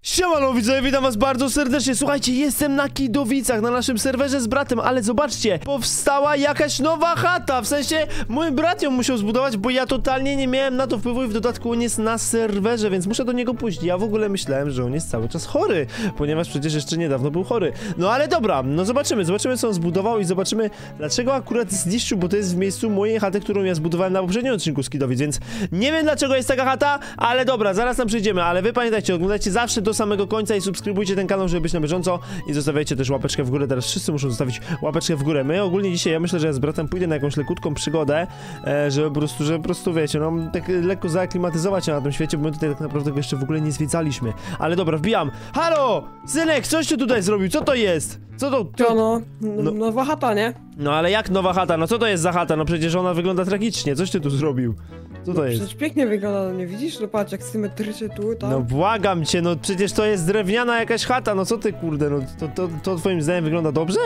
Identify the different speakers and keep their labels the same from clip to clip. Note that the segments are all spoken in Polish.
Speaker 1: Siemano widzowie, witam was bardzo serdecznie. Słuchajcie, jestem na Kidowicach, na naszym serwerze z bratem, ale zobaczcie, powstała jakaś nowa chata. W sensie, mój brat ją musiał zbudować, bo ja totalnie nie miałem na to wpływu i w dodatku on jest na serwerze, więc muszę do niego pójść. Ja w ogóle myślałem, że on jest cały czas chory, ponieważ przecież jeszcze niedawno był chory. No ale dobra, no zobaczymy co on zbudował i zobaczymy, dlaczego akurat zniszczył, bo to jest w miejscu mojej chaty, którą ja zbudowałem na poprzednim odcinku z Kidowic, więc nie wiem dlaczego jest taka chata, ale dobra, zaraz tam przejdziemy, ale wy pamiętajcie, oglądajcie zawsze do samego końca i subskrybujcie ten kanał, żeby być na bieżąco i zostawiajcie też łapeczkę w górę. Teraz wszyscy muszą zostawić łapeczkę w górę. My ogólnie dzisiaj, ja myślę, że ja z bratem pójdę na jakąś lekutką przygodę, żeby po prostu wiecie, no tak lekko zaaklimatyzować się na tym świecie, bo my tutaj tak naprawdę go jeszcze w ogóle nie zwiedzaliśmy. Ale dobra, wbijam. Halo! Synek, coś ty tutaj zrobił? Co to jest? Co to?
Speaker 2: Nowa chata, nie?
Speaker 1: No ale jak nowa chata? No co to jest za chata? No przecież ona wygląda tragicznie. Coś ty tu zrobił? Co to jest?
Speaker 2: Przecież pięknie wygląda, no nie widzisz? No patrz, jak symetrycznie tu, tam.
Speaker 1: No błagam cię, no przecież to jest drewniana jakaś chata, no co ty kurde, no to twoim zdaniem wygląda dobrze?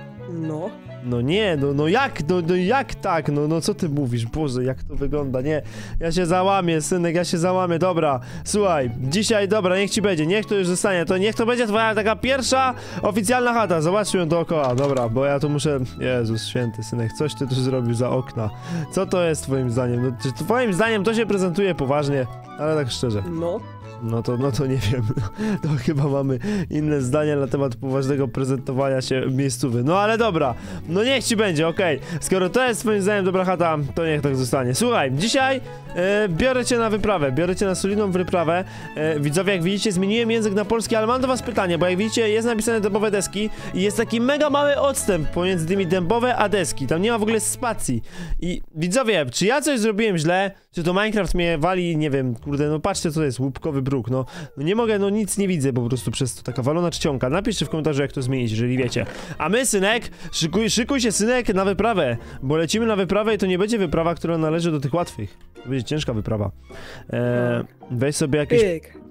Speaker 2: No.
Speaker 1: No nie, no jak, no jak tak, no co ty mówisz, Boże, jak to wygląda, nie, ja się załamię, synek, ja się załamię, dobra, słuchaj, dzisiaj, dobra, niech ci będzie, niech to już zostanie, to niech to będzie twoja taka pierwsza oficjalna chata, zobaczmy ją dookoła, dobra, bo ja tu muszę, Jezus święty, synek, coś ty tu zrobił za okna, co to jest twoim zdaniem, no czy twoim zdaniem to się prezentuje poważnie, ale tak szczerze.
Speaker 2: No.
Speaker 1: No to nie wiem, to chyba mamy inne zdania na temat poważnego prezentowania się miejscowy. No ale dobra, no niech ci będzie, okej. Skoro to jest twoim zdaniem dobra chata, to niech tak zostanie. Słuchaj, dzisiaj biorę cię na wyprawę, biorę cię na solidną wyprawę. Widzowie, jak widzicie, zmieniłem język na polski, ale mam do was pytanie, bo jak widzicie, jest napisane dębowe deski i jest taki mega mały odstęp pomiędzy tymi dębowe a deski, tam nie ma w ogóle spacji. I widzowie, czy ja coś zrobiłem źle? Czy to Minecraft mnie wali, nie wiem, kurde, no patrzcie co to jest, łupkowy bruk, no nie mogę, no nic nie widzę po prostu przez to, taka walona czcionka. Napiszcie w komentarzu jak to zmienić, jeżeli wiecie. A my, synek, szykuj się, synek, na wyprawę, bo lecimy na wyprawę i to nie będzie wyprawa, która należy do tych łatwych. To będzie ciężka wyprawa. Weź sobie jakieś...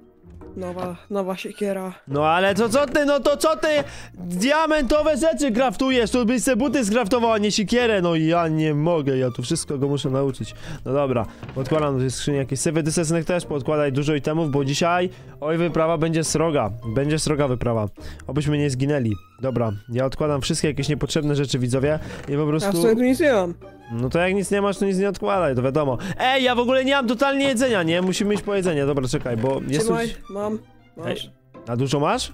Speaker 2: Nowa siekiera.
Speaker 1: No ale to co ty, no to co ty diamentowe rzeczy kraftujesz? To byś se buty skraftował, a nie siekierę. No ja nie mogę, ja tu wszystko go muszę nauczyć. No dobra, podkładam do tej skrzyni jakieś sywy. Ty synek też podkładaj dużo itemów, bo dzisiaj, oj, wyprawa będzie sroga. Będzie sroga wyprawa. Obyśmy nie zginęli. Dobra, ja odkładam wszystkie jakieś niepotrzebne rzeczy, widzowie, i po prostu...
Speaker 2: Ja w sobie tu nic nie mam.
Speaker 1: No to jak nic nie masz, to nic nie odkładaj, to wiadomo. Ej, ja w ogóle nie mam totalnie jedzenia, nie? Musimy iść po jedzenie, dobra, czekaj, bo jest
Speaker 2: Trzymaj,
Speaker 1: już...
Speaker 2: masz.
Speaker 1: Ej, a dużo masz?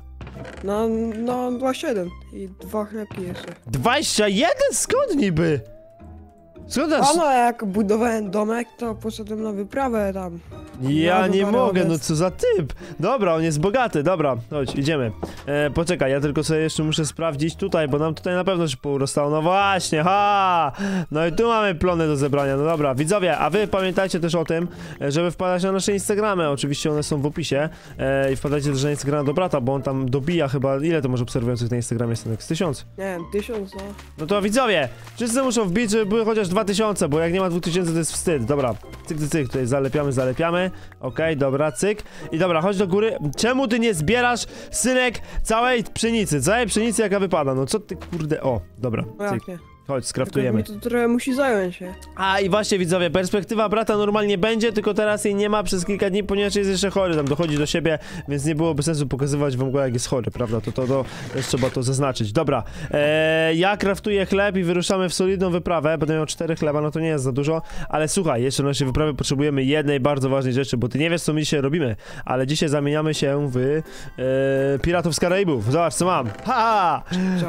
Speaker 2: No 27 i 2 chlebki jeszcze.
Speaker 1: 21? Skąd niby? Skąd aż...
Speaker 2: A no, jak budowałem domek, to poszedłem na wyprawę tam.
Speaker 1: Ja nie mogę, no co za typ. Dobra, on jest bogaty, dobra, chodź, idziemy. Poczekaj, ja tylko sobie jeszcze muszę sprawdzić tutaj, bo nam tutaj na pewno się pourostało. No właśnie, ha! No i tu mamy plony do zebrania, no dobra. Widzowie, a wy pamiętajcie też o tym, żeby wpadać na nasze Instagramy, oczywiście one są w opisie. I wpadajcie też na Instagrama do brata, bo on tam dobija chyba, ile to może obserwujących na Instagramie jest, tak z 1000?
Speaker 2: Nie wiem, 1000, no.
Speaker 1: No to widzowie, wszyscy muszą wbić, żeby były chociaż 2000, bo jak nie ma 2000 to jest wstyd. Dobra, cyk, tutaj zalepiamy. Okej, dobra, cyk. I dobra, chodź do góry. Czemu ty nie zbierasz, synek, całej pszenicy, jaka wypada? No co ty, kurde, o, dobra,
Speaker 2: No
Speaker 1: cyk.
Speaker 2: jak nie?
Speaker 1: Chodź, skraftujemy.
Speaker 2: To trochę musi zająć się.
Speaker 1: A i właśnie widzowie, perspektywa brata normalnie będzie, tylko teraz jej nie ma przez kilka dni, ponieważ jest jeszcze chory, tam dochodzi do siebie, więc nie byłoby sensu pokazywać wam go jak jest chory, prawda? To też trzeba to zaznaczyć. Dobra, ja kraftuję chleb i wyruszamy w solidną wyprawę, będę miał 4 chleba, no to nie jest za dużo, ale słuchaj, jeszcze na naszej wyprawie potrzebujemy jednej bardzo ważnej rzeczy, bo ty nie wiesz co my dzisiaj robimy, ale dzisiaj zamieniamy się w Piratów z Karaibów. Zobacz co mam. Ha!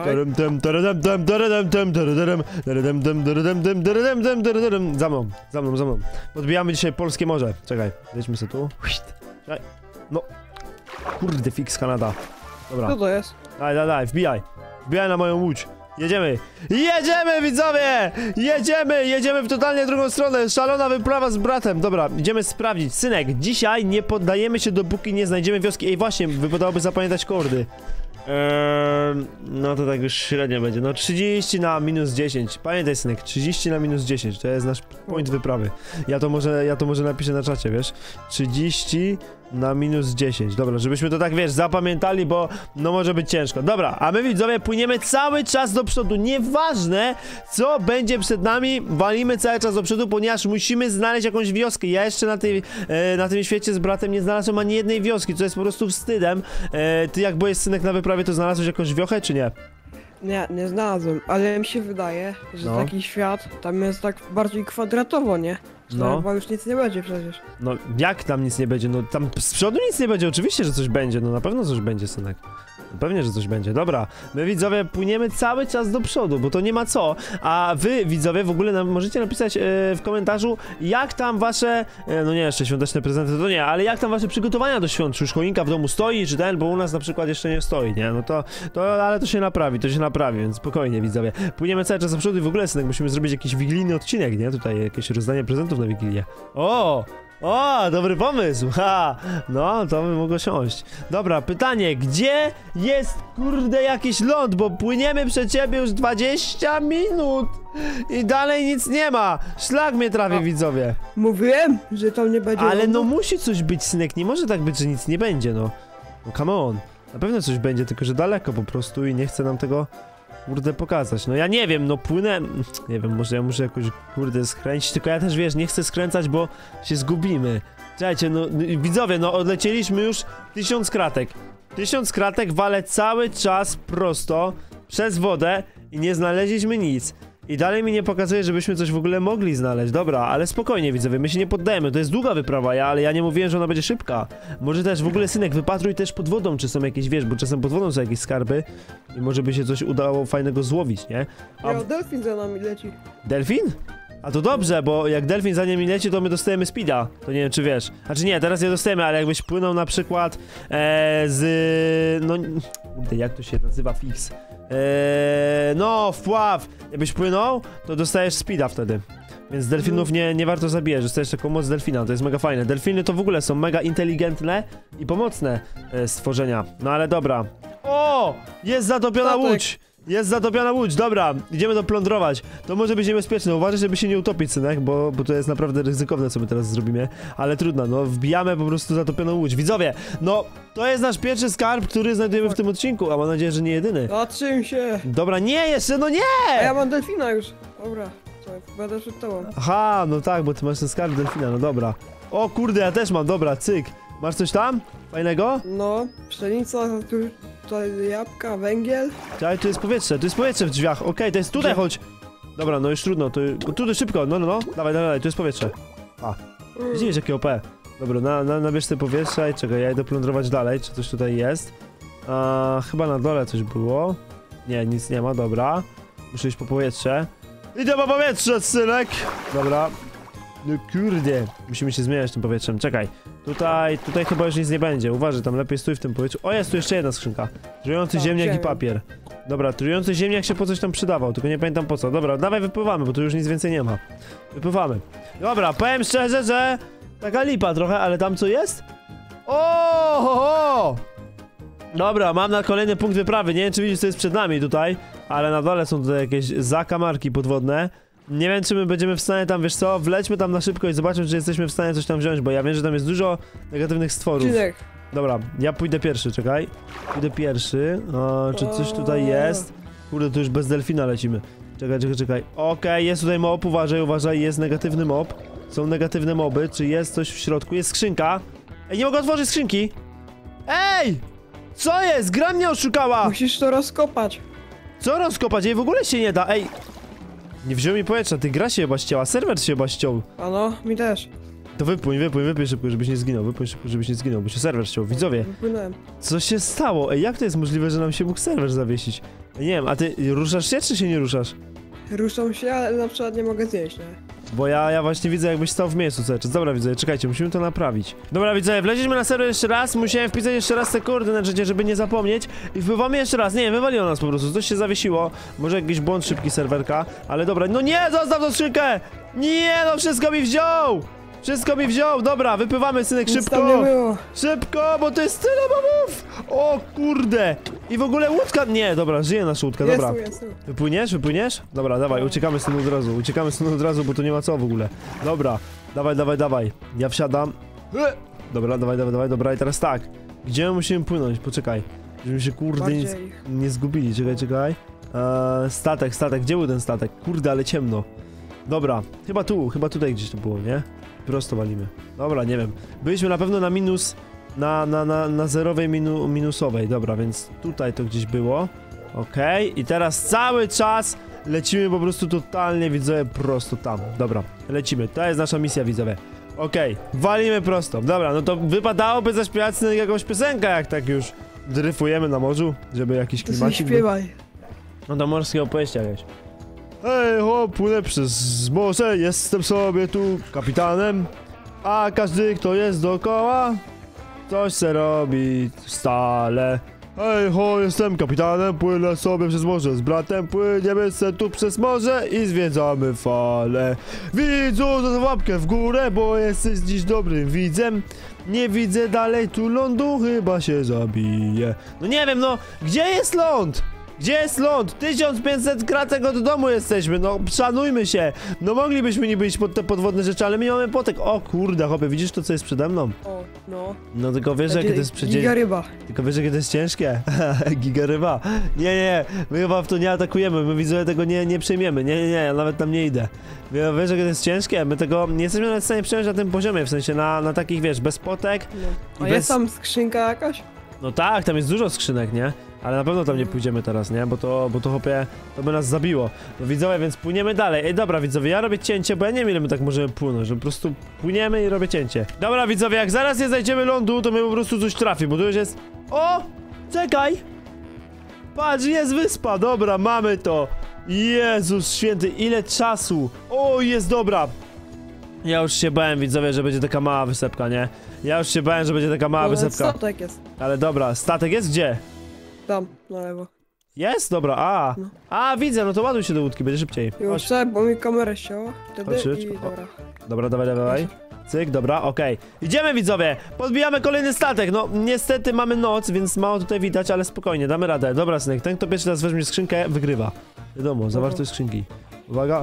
Speaker 1: Za mną. Podbijamy dzisiaj polskie morze. Czekaj, lećmy sobie tu. Czekaj. No. Kurde, fix Kanada. Dobra.
Speaker 2: Co to jest?
Speaker 1: Daj, wbijaj. Wbijaj na moją łódź. Jedziemy, widzowie! Jedziemy w totalnie drugą stronę. Szalona wyprawa z bratem. Dobra, idziemy sprawdzić. Synek, dzisiaj nie poddajemy się, dopóki nie znajdziemy wioski. Ej, właśnie, wypadałoby zapamiętać kordy. No to tak już średnio będzie. No 30 na minus 10. Pamiętaj, synek, 30 na minus 10. To jest nasz point wyprawy. Ja to może napiszę na czacie, wiesz? 30 na minus 10. Dobra, żebyśmy to tak, wiesz, zapamiętali, bo no może być ciężko. Dobra, a my widzowie płyniemy cały czas do przodu. Nieważne, co będzie przed nami, walimy cały czas do przodu, ponieważ musimy znaleźć jakąś wioskę. Ja jeszcze na tym świecie z bratem nie znalazłem ani jednej wioski, co jest po prostu wstydem. Ty jak byłeś, synek, na wyprawie, to znalazłeś jakąś wiochę, czy nie?
Speaker 2: Nie znalazłem, ale mi się wydaje, że
Speaker 1: No.
Speaker 2: taki świat tam jest tak bardziej kwadratowo, nie? Że
Speaker 1: No.
Speaker 2: chyba już nic nie będzie przecież.
Speaker 1: No, jak tam nic nie będzie? No, tam z przodu nic nie będzie, oczywiście, że coś będzie, no na pewno coś będzie, synek. No, pewnie, że coś będzie. Dobra, my widzowie płyniemy cały czas do przodu, bo to nie ma co. A wy, widzowie, w ogóle możecie napisać w komentarzu, jak tam wasze, no nie, jeszcze świąteczne prezenty to nie, ale jak tam wasze przygotowania do świąt, czy już choinka w domu stoi, czy ten, bo u nas na przykład jeszcze nie stoi, nie? No ale to się naprawi, więc spokojnie, widzowie. Płyniemy cały czas do przodu i w ogóle, synek, musimy zrobić jakiś wigilijny odcinek, nie? Tutaj jakieś rozdanie prezentów na Wigilię. O, dobry pomysł, ha! No, to by mogło siąść. Dobra, pytanie, gdzie jest, kurde, jakiś ląd, bo płyniemy przed ciebie już 20 minut i dalej nic nie ma. Szlak mnie trafi, widzowie.
Speaker 2: Mówiłem, że tam nie będzie.
Speaker 1: Ale no
Speaker 2: lądu.
Speaker 1: musi coś być, synek, nie może tak być, że nic nie będzie, no. No come on, na pewno coś będzie, tylko że daleko po prostu i nie chcę nam tego, kurde, pokazać. No ja nie wiem, no płynę, nie wiem, może ja muszę jakoś, kurde, skręcić, tylko ja też, wiesz, nie chcę skręcać, bo się zgubimy. Czekajcie, no widzowie, no odlecieliśmy już 1000 kratek. 1000 kratek walę cały czas prosto przez wodę i nie znaleźliśmy nic. I dalej mi nie pokazuje, żebyśmy coś w ogóle mogli znaleźć. Dobra, ale spokojnie, widzowie, my się nie poddajemy. To jest długa wyprawa, ale ja nie mówiłem, że ona będzie szybka. Może też w ogóle, synek, wypatruj też pod wodą, czy są jakieś, wiesz, bo czasem pod wodą są jakieś skarby i może by się coś udało fajnego złowić, nie? A
Speaker 2: Ja, delfin za nami leci.
Speaker 1: delfin? A to dobrze, bo jak delfin za nimi leci, to my dostajemy speeda. To nie wiem, czy wiesz. Znaczy nie, teraz nie dostajemy, ale jakbyś płynął na przykład no, kurde, jak to się nazywa, fix? No, wpław. Jakbyś płynął, to dostajesz speeda wtedy. Więc delfinów nie warto zabijać, dostajesz taką moc delfina, to jest mega fajne. Delfiny to w ogóle są mega inteligentne i pomocne stworzenia. No ale dobra. O! Jest zatopiona
Speaker 2: Statek.
Speaker 1: łódź! Jest zatopiona łódź, dobra, idziemy to plądrować. To może być niebezpieczne, uważaj, żeby się nie utopić, synek, bo to jest naprawdę ryzykowne, co my teraz zrobimy. Ale trudno, no, wbijamy po prostu zatopioną łódź. Widzowie, no, to jest nasz pierwszy skarb, który znajdujemy w tym odcinku, a mam nadzieję, że nie jedyny.
Speaker 2: Zatrzym się!
Speaker 1: Dobra, nie, jeszcze, no nie!
Speaker 2: A ja mam delfina już. Dobra, to będę przed tobą.
Speaker 1: Aha, no tak, bo ty masz ten skarb delfina, no dobra. O kurde, ja też mam, dobra, cyk. Masz coś tam? Fajnego?
Speaker 2: No, pszenica, tutaj jabłka, węgiel.
Speaker 1: Czekaj, tu jest powietrze w drzwiach, okej, to jest tutaj,
Speaker 2: Gdzie?
Speaker 1: chodź. Dobra, no już trudno, tu szybko, no, dawaj, tu jest powietrze. Widzisz, jakie OP. Dobra, nabierz te powietrze i czekaj, ja idę plądrować dalej, czy coś tutaj jest. Chyba na dole coś było. Nie, nic nie ma, dobra. Muszę iść po powietrze. Idę po powietrze, synek! Dobra. No kurde, musimy się zmieniać tym powietrzem, czekaj. Tutaj chyba już nic nie będzie, uważaj, tam lepiej stój w tym powietrzu. O, jest tu jeszcze jedna skrzynka. Trujący ziemniak i papier. Dobra, trujący ziemniak się po coś tam przydawał, tylko nie pamiętam po co. Dobra, dawaj wypływamy, bo tu już nic więcej nie ma. Wypływamy. Dobra, powiem szczerze, że taka lipa trochę, ale tam co jest? O! Dobra, mam na kolejny punkt wyprawy, nie wiem czy widzisz co jest przed nami tutaj, ale na dole są tutaj jakieś zakamarki podwodne. Nie wiem czy my będziemy w stanie tam, wiesz co, wlećmy tam na szybko i zobaczmy czy jesteśmy w stanie coś tam wziąć, bo ja wiem, że tam jest dużo negatywnych stworów.
Speaker 2: Odcinek.
Speaker 1: Dobra, ja pójdę pierwszy, czekaj. Pójdę pierwszy. Czy coś tutaj jest? Kurde, tu już bez delfina lecimy. Czekaj. Okej, jest tutaj mob, uważaj, jest negatywny mob. Są negatywne moby, czy jest coś w środku? Jest skrzynka. Ej, nie mogę otworzyć skrzynki! Ej! Co jest? Gra mnie oszukała!
Speaker 2: Musisz to rozkopać.
Speaker 1: Co rozkopać? Ej, w ogóle się nie da, ej! Nie wziął mi powietrza, ty gra się chyba ścięła, serwer się chyba ściął.
Speaker 2: Ano, mi też.
Speaker 1: To wypłyń szybko, żebyś nie zginął, bo się serwer ściął. Widzowie,
Speaker 2: Wypłynąłem.
Speaker 1: co się stało? Ej, jak to jest możliwe, że nam się mógł serwer zawiesić? Nie wiem, a ty ruszasz się, czy się nie ruszasz?
Speaker 2: Ruszam się, ale na przykład nie mogę zjeść, nie?
Speaker 1: Bo ja właśnie widzę, jakbyś stał w miejscu cały czas. Dobra, widzowie, czekajcie, musimy to naprawić. Dobra, widzowie, wleźliśmy na serwer jeszcze raz, musiałem wpisać jeszcze raz te koordynaty, życie, żeby nie zapomnieć. I wpływamy jeszcze raz, nie, wywaliło nas po prostu, coś się zawiesiło. Może jakiś błąd szybki serwerka, ale dobra, no nie, zostaw tą skrzynkę! Nie, no wszystko mi wziął! Wszystko mi wziął, dobra, wypływamy, synek,
Speaker 2: Nic
Speaker 1: szybko!
Speaker 2: tam nie było.
Speaker 1: Szybko, bo to jest tyle mobów! O kurde! I w ogóle łódka... Nie, dobra, żyje nasza łódka, dobra.
Speaker 2: Jest tu.
Speaker 1: Wypłyniesz? Dobra, dawaj, uciekamy stąd od razu, bo tu nie ma co w ogóle. Dobra, dawaj. Ja wsiadam. Dobra, dawaj, dobra i teraz tak. Gdzie musimy płynąć? Poczekaj. Żebyśmy się kurde nic
Speaker 2: Bardziej.
Speaker 1: nie zgubili, czekaj. Statek, gdzie był ten statek? Kurde, ale ciemno. Dobra, chyba tutaj gdzieś to było, nie? Prosto walimy. Dobra, nie wiem. Byliśmy na pewno na minus, na zerowej minusowej, dobra, więc tutaj to gdzieś było. Okej, i teraz cały czas lecimy po prostu totalnie, widzowie, prosto tam. Dobra, lecimy, to jest nasza misja, widzowie. Okej, walimy prosto. Dobra, no to wypadałoby zaśpiewać jakąś piosenkę, jak tak już dryfujemy na morzu, żeby jakiś
Speaker 2: To sobie
Speaker 1: klimacik był.
Speaker 2: śpiewaj.
Speaker 1: No to morskie opowieści jakieś. Hej, ho, płynę przez morze, jestem sobie tu kapitanem, a każdy, kto jest dookoła, coś se robi stale. Hej, ho, jestem kapitanem, płynę sobie przez morze z bratem, płyniemy se tu przez morze i zwiedzamy fale. Widzu, za łapkę w górę, bo jesteś dziś dobrym widzem. Nie widzę dalej tu lądu, chyba się zabiję. No nie wiem, no, gdzie jest ląd? Gdzie jest ląd? 1500 kratek od domu jesteśmy, no szanujmy się. No moglibyśmy niby iść pod te podwodne rzeczy, ale my nie mamy potek. O kurde, chłopie, widzisz to, co jest przede mną?
Speaker 2: O, no.
Speaker 1: No tylko wiesz, jakie to jest
Speaker 2: Giga ryba.
Speaker 1: Tylko wiesz, jakie to jest ciężkie? Gigaryba. Nie, my chyba w to nie atakujemy, my widzowie tego nie przejmiemy. Nie, ja nawet tam nie idę. Wiesz, jakie to jest ciężkie? My tego nie jesteśmy nawet w stanie przejąć na tym poziomie, w sensie na takich, wiesz, bez potek.
Speaker 2: No. A
Speaker 1: I
Speaker 2: jest tam skrzynka jakaś?
Speaker 1: No tak, tam jest dużo skrzynek, nie? Ale na pewno tam nie pójdziemy teraz, nie? Bo to chłopie, to by nas zabiło. No widzowie, więc płyniemy dalej. Ej, dobra widzowie, ja robię cięcie, bo ja nie wiem, ile my tak możemy płynąć, że po prostu płyniemy i robię cięcie. Dobra widzowie, jak zaraz nie znajdziemy lądu, to my po prostu coś trafi, bo tu już jest... O! Czekaj! Patrz, jest wyspa, dobra, mamy to. Jezus święty, ile czasu. O, jest dobra. Ja już się bałem, widzowie, że będzie taka mała wysepka, nie? Ja już się bałem, że będzie taka mała
Speaker 2: Ale
Speaker 1: wysepka.
Speaker 2: statek jest.
Speaker 1: Ale dobra, statek jest gdzie?
Speaker 2: Tam, na lewo.
Speaker 1: Jest? Dobra,
Speaker 2: No.
Speaker 1: widzę, no to ładuj się do łódki, będzie szybciej.
Speaker 2: Już
Speaker 1: Chodź.
Speaker 2: chcę, bo mi kamera ścięła. Wtedy
Speaker 1: Chodź,
Speaker 2: i
Speaker 1: Dobra,
Speaker 2: dobra.
Speaker 1: dawaj. Cyk, dobra, okej. Idziemy widzowie, podbijamy kolejny statek, no niestety mamy noc, więc mało tutaj widać, ale spokojnie, damy radę. Dobra synek, ten kto pierwszy raz weźmie skrzynkę, wygrywa. Wiadomo, zawartość skrzynki. Uwaga.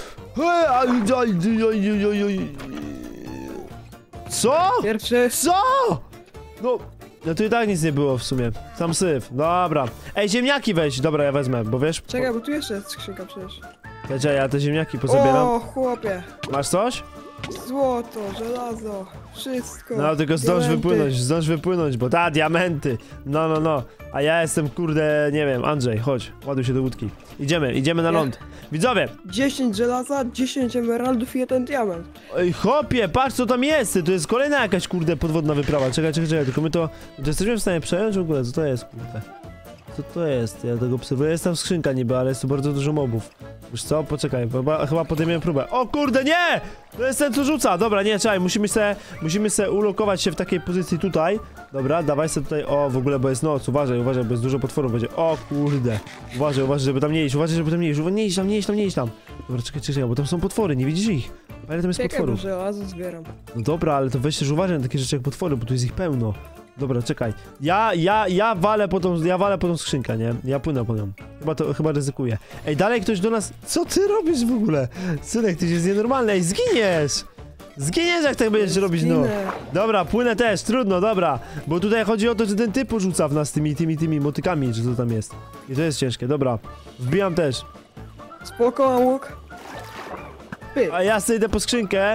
Speaker 1: Co?
Speaker 2: Pierwszy.
Speaker 1: Co? No tu i tak nic nie było w sumie, sam syf, dobra. Ej, ziemniaki weź, dobra, ja wezmę, bo wiesz...
Speaker 2: Czekaj, bo tu jeszcze jest skrzynka przecież.
Speaker 1: Czekaj, ja te ziemniaki pozabieram.
Speaker 2: O, chłopie.
Speaker 1: Masz coś?
Speaker 2: Złoto, żelazo, wszystko.
Speaker 1: No tylko zdąż
Speaker 2: diamenty.
Speaker 1: wypłynąć, bo diamenty. No. A ja jestem, kurde, nie wiem, Andrzej, chodź, ładuj się do łódki. Idziemy na ląd. Widzowie!
Speaker 2: 10 żelaza, 10 emeraldów i 1 diament.
Speaker 1: Ej, chłopie, patrz co tam jest, to jest kolejna jakaś, kurde, podwodna wyprawa. Czekaj, tylko my to jesteśmy w stanie przejąć w ogóle, co to jest, kurde? Co to jest? Ja tego obserwuję, jest tam skrzynka niby, ale jest tu bardzo dużo mobów. Wiesz co? Poczekaj, chyba podejmiemy próbę. O kurde, nie! To jest ten, co rzuca. Dobra, nie, czekaj, musimy se ulokować się w takiej pozycji tutaj. Dobra, dawaj sobie tutaj, o, w ogóle, bo jest noc, uważaj, bo jest dużo potworów będzie. O kurde, uważaj, żeby tam nie iść, nie iść tam. Dobra, czekaj, bo tam są potwory, nie widzisz ich? A ile tam jest
Speaker 2: Czekaj, bo
Speaker 1: potworów?
Speaker 2: żelazo zbieram.
Speaker 1: No dobra, ale to weź też uważaj na takie rzeczy jak potwory, bo tu jest ich pełno. Dobra, czekaj. Ja walę po tą skrzynkę, nie? Ja płynę po nią. Chyba ryzykuję. Ej, dalej ktoś do nas... Co ty robisz w ogóle? Synek, ty jest nienormalny, ej, zginiesz! Zginiesz, jak tak będziesz robić, no. Dobra, płynę też, trudno, dobra. Bo tutaj chodzi o to, że ten typ porzuca w nas tymi motykami, czy co tam jest. I to jest ciężkie, dobra. Wbijam też.
Speaker 2: Spoko, mam łuk. Pyk.
Speaker 1: A ja sobie idę po skrzynkę.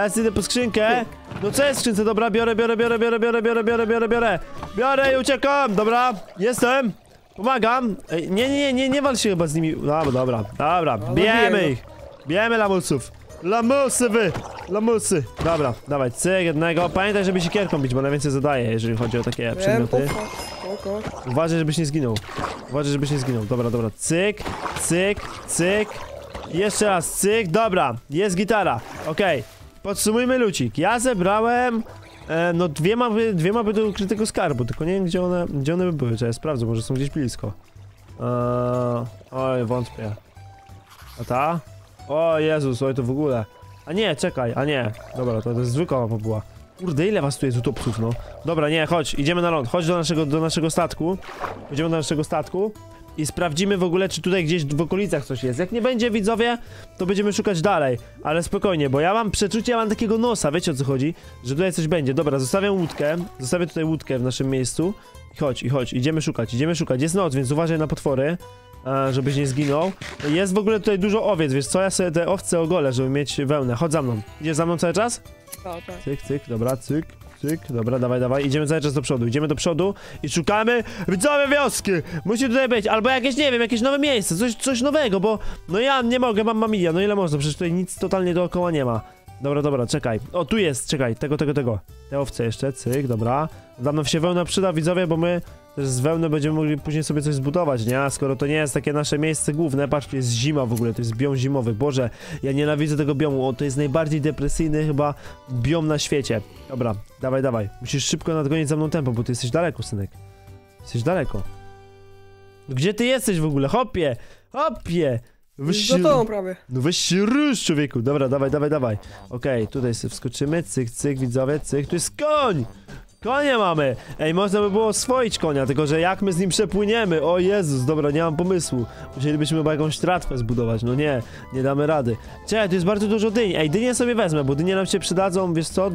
Speaker 1: No co jest w skrzynce? Dobra, biorę. Biorę i uciekam. Dobra, jestem. Pomagam. Ej, nie wal się chyba z nimi. Dobra. Bijemy ich. Bijemy lamusów. Lamusy. Dobra, dawaj, cyk jednego. Pamiętaj, żeby się kierką bić, bo najwięcej zadaje, jeżeli chodzi o takie przedmioty.
Speaker 2: Spoko.
Speaker 1: Uważaj, żebyś nie zginął. Dobra. Cyk. Jeszcze raz, cyk, dobra. Jest gitara. Okej. Podsumujmy lucik. Ja zebrałem... no dwie mapy do ukrytego skarbu, tylko nie wiem gdzie one by były. Czekaj, sprawdzę, może są gdzieś blisko. Oj, wątpię. A ta? O Jezus, oj to w ogóle. A nie, czekaj, Dobra, to jest zwykła mapa była. Kurde, ile was tu jest utopców, no. Dobra, nie, chodź, idziemy na ląd. Chodź do naszego statku. Idziemy do naszego statku. i sprawdzimy w ogóle, czy tutaj gdzieś w okolicach coś jest. Jak nie będzie, widzowie, to będziemy szukać dalej, ale spokojnie, bo ja mam przeczucie, ja mam takiego nosa, wiecie o co chodzi, że tutaj coś będzie. Dobra, zostawię tutaj łódkę w naszym miejscu. Chodź, idziemy szukać, jest noc, więc uważaj na potwory, żebyś nie zginął. Jest w ogóle tutaj dużo owiec, wiesz co, ja sobie te owce ogolę, żeby mieć wełnę. Chodź za mną. Idziesz za mną cały czas?
Speaker 2: Tak.
Speaker 1: Cyk, dobra, cyk, dobra, dawaj, idziemy cały czas do przodu, i szukamy widzowie wioski, musi tutaj być, albo jakieś, nie wiem, jakieś nowe miejsce, coś nowego, bo no ja nie mogę, mam mamija, no ile można, przecież tutaj nic totalnie dookoła nie ma. Dobra, czekaj, o tu jest, czekaj, tego, te owce jeszcze, cyk, dobra, dla mnie się wełna przyda, widzowie, bo my też z wełny będziemy mogli później sobie coś zbudować, nie? A skoro to nie jest takie nasze miejsce główne, patrzcie, jest zima w ogóle, to jest biom zimowy, Boże, ja nienawidzę tego biomu, to jest najbardziej depresyjny chyba biom na świecie. Dobra, dawaj, musisz szybko nadgonić za mną tempo, bo ty jesteś daleko, synek. Jesteś daleko. Gdzie ty jesteś w ogóle? Hopie! Weź
Speaker 2: Za tobą prawie.
Speaker 1: No weź się rusz, człowieku. Dobra, dawaj. Okej, tutaj sobie wskoczymy, cyk, widzowie, cyk, tu jest koń! Konia mamy! Ej, można by było oswoić konia, tylko że jak my z nim przepłyniemy? O Jezus, dobra, nie mam pomysłu. Musielibyśmy chyba jakąś tratwę zbudować, no nie damy rady. Czekaj, tu jest bardzo dużo dyń. Ej, dynie sobie wezmę, bo dynie nam się przydadzą, wiesz co,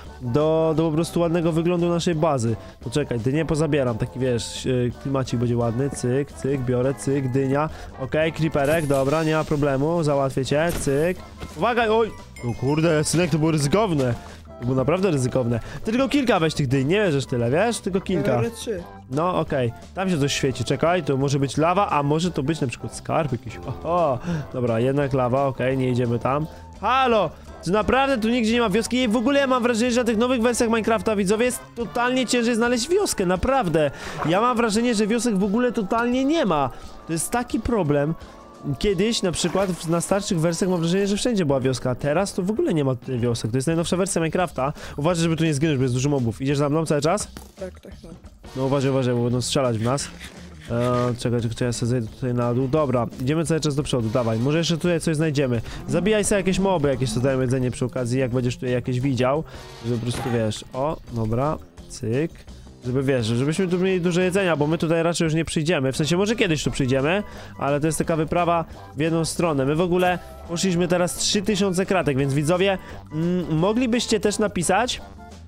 Speaker 1: do po prostu ładnego wyglądu naszej bazy. To czekaj, dynie pozabieram, taki wiesz, klimacik będzie ładny, cyk, biorę, cyk, dynia. Okej, creeperek, dobra, nie ma problemu, załatwię cię, cyk. Uwaga, oj! No kurde, synek, to było ryzykowne. To było naprawdę ryzykowne. Ty tylko kilka weź tych dyń, nie wierzysz tyle, wiesz? Tylko kilka.
Speaker 2: Ja 3.
Speaker 1: No okej. Tam się coś świeci, czekaj, to może być lawa, a może to być na przykład skarb jakiś. Oho. Dobra, jednak lawa, okej, nie idziemy tam. Halo! Czy naprawdę tu nigdzie nie ma wioski? I w ogóle ja mam wrażenie, że na tych nowych wersjach Minecrafta, widzowie, jest totalnie ciężej znaleźć wioskę, naprawdę. Ja mam wrażenie, że wiosek w ogóle totalnie nie ma. To jest taki problem. Kiedyś, na przykład, na starszych wersjach mam wrażenie, że wszędzie była wioska, a teraz to w ogóle nie ma tutaj wiosek. To jest najnowsza wersja Minecrafta. Uważaj, żeby tu nie zginąć, bo jest dużo mobów. Idziesz za mną cały czas?
Speaker 2: Tak.
Speaker 1: No uważaj, bo będą strzelać w nas. Czekaj, ja sobie zejdę tutaj na dół. Dobra, idziemy cały czas do przodu, dawaj. Może jeszcze tutaj coś znajdziemy. Zabijaj sobie jakieś moby, jakieś tutaj jedzenie przy okazji, jak będziesz tutaj jakieś widział. Żeby po prostu, wiesz, o, dobra, cyk. Żeby wiesz, żebyśmy tu mieli dużo jedzenia, bo my tutaj raczej już nie przyjdziemy. W sensie może kiedyś tu przyjdziemy, ale to jest taka wyprawa w jedną stronę. My w ogóle poszliśmy teraz 3000 kratek, więc widzowie, moglibyście też napisać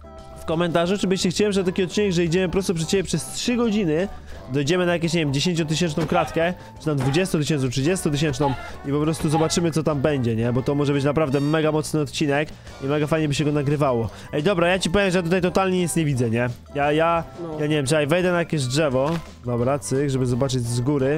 Speaker 1: w komentarzu, czy byście chcieli, że taki odcinek, że idziemy prosto przed ciebie przez 3 godziny, dojdziemy na jakieś, nie wiem, 10-tysięczną kratkę, czy tam 20-tysięczną, 30-tysięczną i po prostu zobaczymy, co tam będzie, nie? Bo to może być naprawdę mega mocny odcinek i mega fajnie by się go nagrywało. Ej, dobra, ja ci powiem, że tutaj totalnie nic nie widzę, nie? Ja nie wiem, czekaj, wejdę na jakieś drzewo, dobra, cyk, żeby zobaczyć z góry.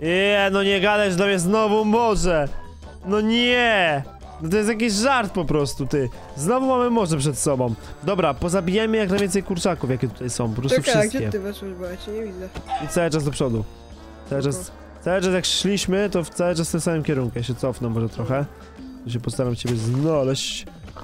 Speaker 1: No nie gadaj, że tam jest znowu morze! No nie! No to jest jakiś żart po prostu, ty. Znowu mamy morze przed sobą. Dobra, pozabijajmy jak najwięcej kurczaków, jakie tutaj są, po prostu
Speaker 2: Czekaj,
Speaker 1: wszystkie.
Speaker 2: gdzie ty weszłeś, bo ja cię nie widzę.
Speaker 1: I cały czas do przodu. Cały czas jak szliśmy, to cały czas w tym samym kierunku. Ja się cofnę może trochę. To się postaram ciebie znaleźć.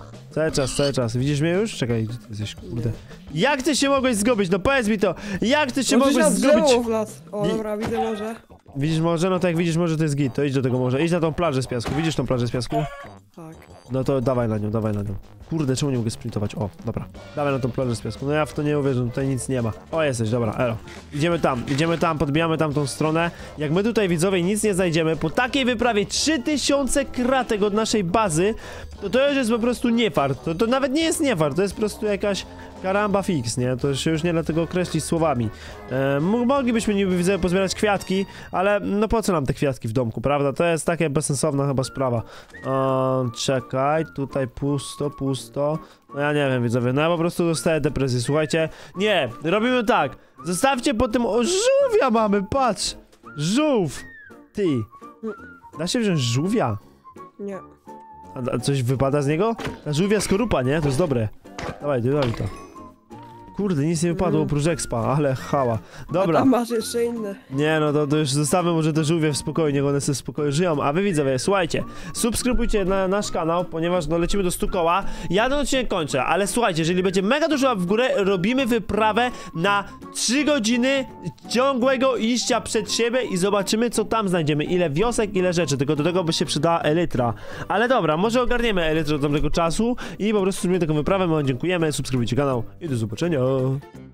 Speaker 1: Cały czas. Widzisz mnie już? Czekaj, gdzie ty jesteś, kurde. Jak ty się mogłeś zgubić? No powiedz mi to! Jak ty się mogłeś zgubić?
Speaker 2: O, dobra, widzę morze.
Speaker 1: Widzisz morze? No to jak widzisz morze, to jest git. To idź do tego morza. Idź na tą plażę z piasku. Widzisz tą plażę z piasku?
Speaker 2: Tak.
Speaker 1: No to dawaj na nią. Kurde, czemu nie mogę sprintować? O, dobra. Dawaj na tą plażę z piasku. No ja w to nie uwierzę, tutaj nic nie ma. O, jesteś, dobra, elo. Idziemy tam, podbijamy tamtą stronę. Jak my tutaj, widzowie, nic nie znajdziemy, po takiej wyprawie 3000 kratek od naszej bazy, to już jest po prostu niefart. To nawet nie jest niefart, to jest po prostu jakaś karamba fix, nie? To się już nie da tego określić słowami. Moglibyśmy niby, widzę, pozbierać kwiatki, ale no po co nam te kwiatki w domku, prawda? To jest taka bezsensowna chyba sprawa. Czekaj, tutaj pusto. No ja nie wiem, widzowie, no ja po prostu dostaję depresję, słuchajcie. Nie, robimy tak. Zostawcie po tym, o, żółwia mamy, patrz. Żółw. Ty. Da się wziąć żółwia?
Speaker 2: Nie.
Speaker 1: A coś wypada z niego? Ta żółwia skorupa, nie? To jest dobre. Dawaj to. Kurde, nic nie wypadło oprócz expa, ale hała. Dobra.
Speaker 2: A tam masz jeszcze inne.
Speaker 1: Nie no, to już zostawmy może te żółwie w spokoju, niech one sobie w spokoju żyją. A wy widzowie, słuchajcie, subskrybujcie nasz kanał, ponieważ no lecimy do 100 koła. Ja ten odcinek kończę, ale słuchajcie, jeżeli będzie mega dużo łap w górę, robimy wyprawę na 3 godziny ciągłego iścia przed siebie i zobaczymy, co tam znajdziemy. Ile wiosek, ile rzeczy, tylko do tego by się przydała elytra. Ale dobra, może ogarniemy elytrę do tamtego czasu i po prostu zrobimy taką wyprawę. My wam dziękujemy, subskrybujcie kanał i do zobaczenia.